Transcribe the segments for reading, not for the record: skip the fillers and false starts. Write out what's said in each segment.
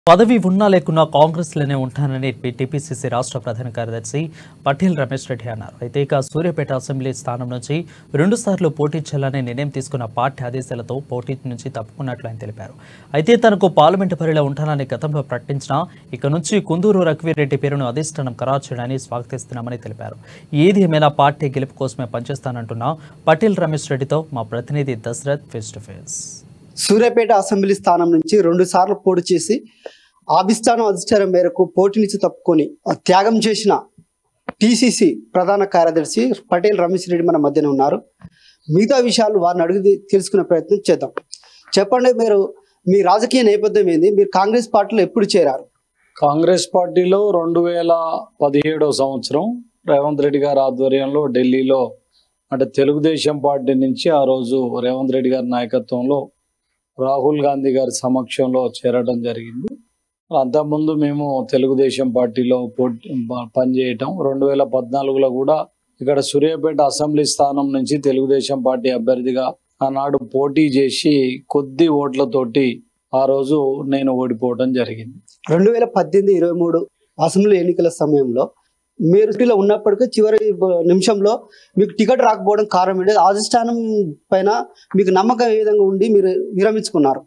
పదవి ఉన్నా లేకున్నా కాంగ్రెస్లోనే ఉంటానని టీపీసీసీ రాష్ట్ర ప్రధాన కార్యదర్శి పటేల్ రమేష్ రెడ్డి అన్నారు. అయితే ఇక సూర్యాపేట అసెంబ్లీ స్థానం నుంచి 2 సార్లు పోటీ చేయాలని నిర్ణయం తీసుకున్న పార్టీ ఆదేశాలతో పోటీ నుంచి తప్పుకున్నట్లు ఆయన తెలిపారు. అయితే తనకు పార్లమెంటు బరిలో ఉంటానని గతంలో ప్రకటించినా ఇక నుంచి కుందూరు రఘువీరెడ్డి పేరును అధిష్టానం ఖరారు చేయడాన్ని స్వాగతిస్తున్నామని తెలిపారు. ఏది ఏమైనా పార్టీ గెలుపు కోసమే పనిచేస్తానంటున్న పటేల్ రమేష్ రెడ్డితో మా ప్రతినిధి Dasharath face to face. Suryapet assembly స్థానం నుంచి 2 సార్లు పోటీ చేసి అధిష్టానం మేరకు పోటీ నుంచి తప్పుకొని త్యాగం చేసిన టీసీసీ ప్రధాన కార్యదర్శి పటేల్ రమేష్ రెడ్డి మన మధ్యన ఉన్నారు. మిగతా విషయాలు వారిని అడిగి తెలుసుకునే ప్రయత్నం చేద్దాం. చెప్పండి, మీ రాజకీయ నేపథ్యం ఏంది? మీరు కాంగ్రెస్ పార్టీలో ఎప్పుడు చేరారు? కాంగ్రెస్ పార్టీలో 2017 సంవత్సరం రేవంత్ రెడ్డి గారి ఆధ్వర్యంలో ఢిల్లీలో అంటే తెలుగుదేశం పార్టీ నుంచి ఆ రోజు రేవంత్ రెడ్డి గారి నాయకత్వంలో రాహుల్ గాంధీ గారి సమక్షంలో చేరడం జరిగింది. అంతకుముందు మేము తెలుగుదేశం పార్టీలో పనిచేయటం 2014లో కూడా ఇక్కడ సూర్యాపేట అసెంబ్లీ స్థానం నుంచి తెలుగుదేశం పార్టీ అభ్యర్థిగా ఆనాడు పోటీ చేసి కొద్ది ఓట్లతోటి ఆ రోజు నేను ఓడిపోవడం జరిగింది. 2018-23 అసెంబ్లీ ఎన్నికల సమయంలో మీరు ఉన్నప్పటికీ చివరి నిమిషంలో మీకు టికెట్ రాకపోవడం కారణం ఏంటి? అధిష్టానం పైన మీకు నమ్మకం ఏ విధంగా ఉండి మీరు విరమించుకున్నారు?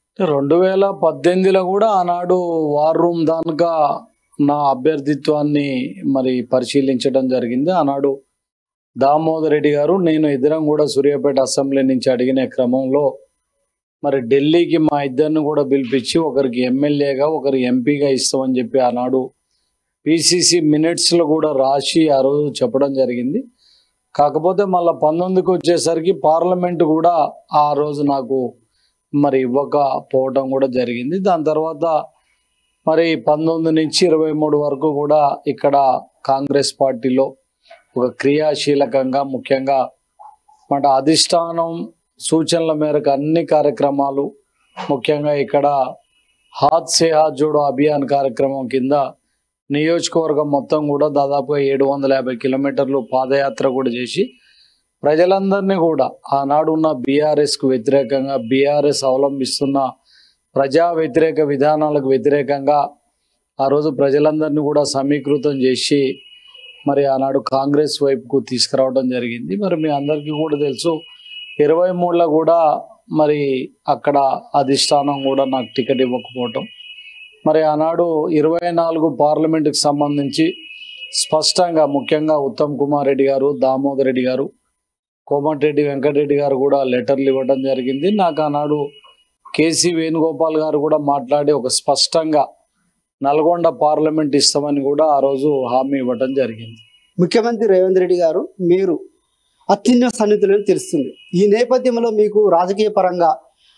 2018లో కూడా ఆనాడు వార్ రూమ్ దానిగా నా అభ్యర్థిత్వాన్ని మరి పరిశీలించడం జరిగింది. ఆనాడు దామోదర్ రెడ్డి గారు నేను ఇద్దరం కూడా సూర్యాపేట అసెంబ్లీ నుంచి అడిగిన క్రమంలో మరి ఢిల్లీకి మా ఇద్దరిని కూడా పిలిపించి ఒకరికి ఎమ్మెల్యేగా ఒకరికి ఎంపీగా ఇస్తామని చెప్పి ఆనాడు పిసిసి మినిట్స్లో కూడా రాసి ఆ రోజు చెప్పడం జరిగింది. కాకపోతే మళ్ళీ 19కి వచ్చేసరికి పార్లమెంటు కూడా ఆ రోజు నాకు మరి ఇవ్వకపోవడం కూడా జరిగింది. దాని తర్వాత మరి 19 నుంచి 23 వరకు కూడా ఇక్కడ కాంగ్రెస్ పార్టీలో ఒక క్రియాశీలకంగా ముఖ్యంగా మన అధిష్టానం సూచనల మేరకు అన్ని కార్యక్రమాలు ముఖ్యంగా ఇక్కడ హాత్ సే హాత్ జోడో అభియాన్ కార్యక్రమం కింద నియోజకవర్గం మొత్తం కూడా దాదాపుగా 750 కిలోమీటర్లు పాదయాత్ర కూడా చేసి ప్రజలందరినీ కూడా ఆనాడు ఉన్న బీఆర్ఎస్కు వ్యతిరేకంగా బీఆర్ఎస్ అవలంబిస్తున్న ప్రజా వ్యతిరేక విధానాలకు వ్యతిరేకంగా ఆ రోజు ప్రజలందరినీ కూడా సమీకృతం చేసి మరి ఆనాడు కాంగ్రెస్ వైపుకు తీసుకురావడం జరిగింది. మరి మీ అందరికీ కూడా తెలుసు 23లో కూడా మరి అక్కడ అధిష్టానం కూడా నాకు టికెట్ ఇవ్వకపోవటం, మరి ఆనాడు 24 పార్లమెంటుకు సంబంధించి స్పష్టంగా ముఖ్యంగా ఉత్తమ్ కుమార్ రెడ్డి గారు, దామోదర్ రెడ్డి గారు, కోమటిరెడ్డి వెంకటరెడ్డి గారు కూడా లెటర్లు ఇవ్వడం జరిగింది. నాకు ఆనాడు కేసీ వేణుగోపాల్ గారు కూడా మాట్లాడి ఒక స్పష్టంగా నల్గొండ పార్లమెంట్ ఇస్తామని కూడా ఆ రోజు హామీ ఇవ్వడం జరిగింది. ముఖ్యమంత్రి రేవంత్ రెడ్డి గారు మీరు అత్యున్నత సన్నిహితులని తెలుస్తుంది. ఈ నేపథ్యంలో మీకు రాజకీయ పరంగా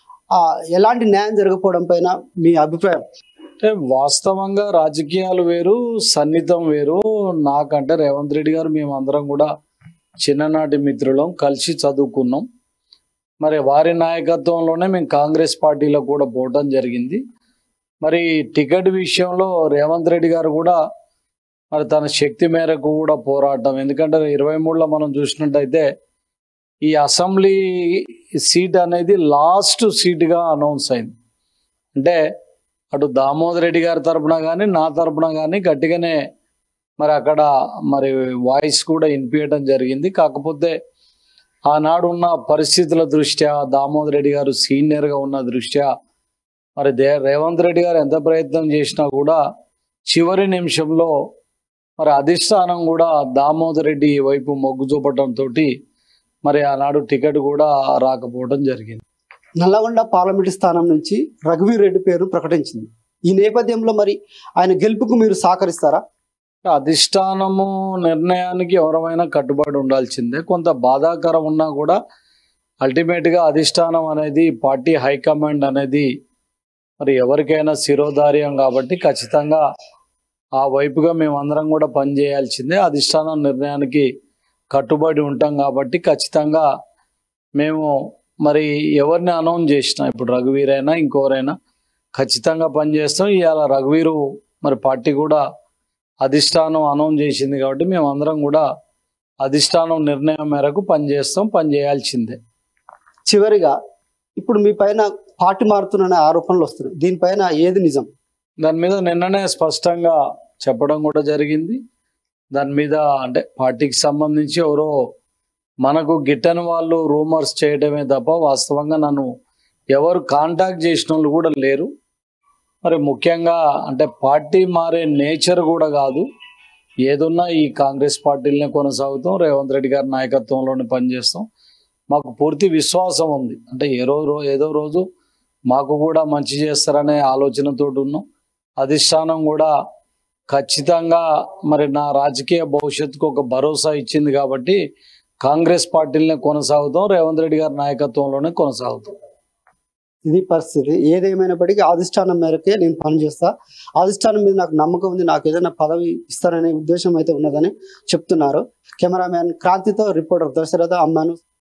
ఎలాంటి న్యాయం జరగకపోవడం పైన మీ అభిప్రాయం? అంటే వాస్తవంగా రాజకీయాలు వేరు, సన్నిహితం వేరు. నాకంటే రేవంత్ రెడ్డి గారు మేమందరం కూడా చిన్ననాటి మిత్రులం, కలిసి చదువుకున్నాం. మరి వారి నాయకత్వంలోనే మేము కాంగ్రెస్ పార్టీలో కూడా పోవడం జరిగింది. మరి టికెట్ విషయంలో రేవంత్ రెడ్డి గారు కూడా మరి తన శక్తి మేరకు కూడా పోరాటం, ఎందుకంటే 23లో మనం చూసినట్టయితే ఈ అసెంబ్లీ సీట్ అనేది లాస్ట్ సీట్గా అనౌన్స్ అయింది. అంటే అటు దామోదర్ రెడ్డి గారి తరపున కానీ నా తరపున కానీ గట్టిగానే మరి అక్కడ మరి వాయిస్ కూడా వినిపించడం జరిగింది. కాకపోతే ఆనాడు ఉన్న పరిస్థితుల దృష్ట్యా దామోదర్ రెడ్డి గారు సీనియర్గా ఉన్న దృష్ట్యా మరి రేవంత్ రెడ్డి గారు ఎంత ప్రయత్నం చేసినా కూడా చివరి నిమిషంలో మరి అధిష్టానం కూడా దామోదర్ రెడ్డి వైపు మొగ్గు చూపడంతో మరి ఆనాడు టికెట్ కూడా రాకపోవడం జరిగింది. నల్లగొండ పార్లమెంటు స్థానం నుంచి రఘువీర్ రెడ్డి పేరు ప్రకటించింది. ఈ నేపథ్యంలో మరి ఆయన గెలుపుకు మీరు సహకరిస్తారా? అధిష్టానము నిర్ణయానికి ఎవరైనా కట్టుబడి ఉండాల్సిందే. కొంత బాధాకరం ఉన్నా కూడా అల్టిమేట్గా అధిష్టానం అనేది పార్టీ హైకమాండ్ అనేది మరి ఎవరికైనా శిరోధార్యం కాబట్టి ఖచ్చితంగా ఆ వైపుగా మేమందరం కూడా పనిచేయాల్సిందే. అధిష్టానం నిర్ణయానికి కట్టుబడి ఉంటాం కాబట్టి ఖచ్చితంగా మేము మరి ఎవరిని అనౌన్స్ చేసినా ఇప్పుడు రఘువీర్ అయినా ఇంకోరైనా ఖచ్చితంగా పనిచేస్తాం. ఇవాళ రఘువీరు మరి పార్టీ కూడా అధిష్టానం అనౌన్స్ చేసింది కాబట్టి మేమందరం కూడా అధిష్టానం నిర్ణయం మేరకు పనిచేస్తాం, పనిచేయాల్సిందే. చివరిగా ఇప్పుడు మీ పైన పార్టీ మారుతున్న ఆరోపణలు వస్తున్నాయి. దీనిపైన ఏది నిజం? దాని మీద నిన్ననే స్పష్టంగా చెప్పడం కూడా జరిగింది. దాని మీద అంటే పార్టీకి సంబంధించి ఎవరో మనకు గిట్టని వాళ్ళు రూమర్స్ చేయడమే తప్ప వాస్తవంగా నన్ను ఎవరు కాంటాక్ట్ చేసిన వాళ్ళు కూడా లేరు. మరి ముఖ్యంగా అంటే పార్టీ మారే నేచర్ కూడా కాదు. ఏదున్నా ఈ కాంగ్రెస్ పార్టీలనే కొనసాగుతాం, రేవంత్ రెడ్డి గారి నాయకత్వంలోనే పనిచేస్తాం. మాకు పూర్తి విశ్వాసం ఉంది. అంటే ఏదో రోజు మాకు కూడా మంచి చేస్తారనే ఆలోచనతో ఉన్నాం. అధిష్టానం కూడా ఖచ్చితంగా మరి నా రాజకీయ భవిష్యత్తుకు ఒక భరోసా ఇచ్చింది కాబట్టి కాంగ్రెస్ పార్టీలనే కొనసాగుతాం, రేవంత్ రెడ్డి గారి నాయకత్వంలోనే కొనసాగుతాం. ఇది పరిస్థితి. ఏదేమైనప్పటికీ అధిష్టానం మేరకే నేను పనిచేస్తా. అధిష్టానం మీద నాకు నమ్మకం ఉంది, నాకు ఏదైనా పదవి ఇస్తారనే ఉద్దేశం అయితే ఉన్నదని చెప్తున్నారు. కెమెరామ్యాన్ క్రాంతితో రిపోర్టర్ దశరథ అమ్మాను.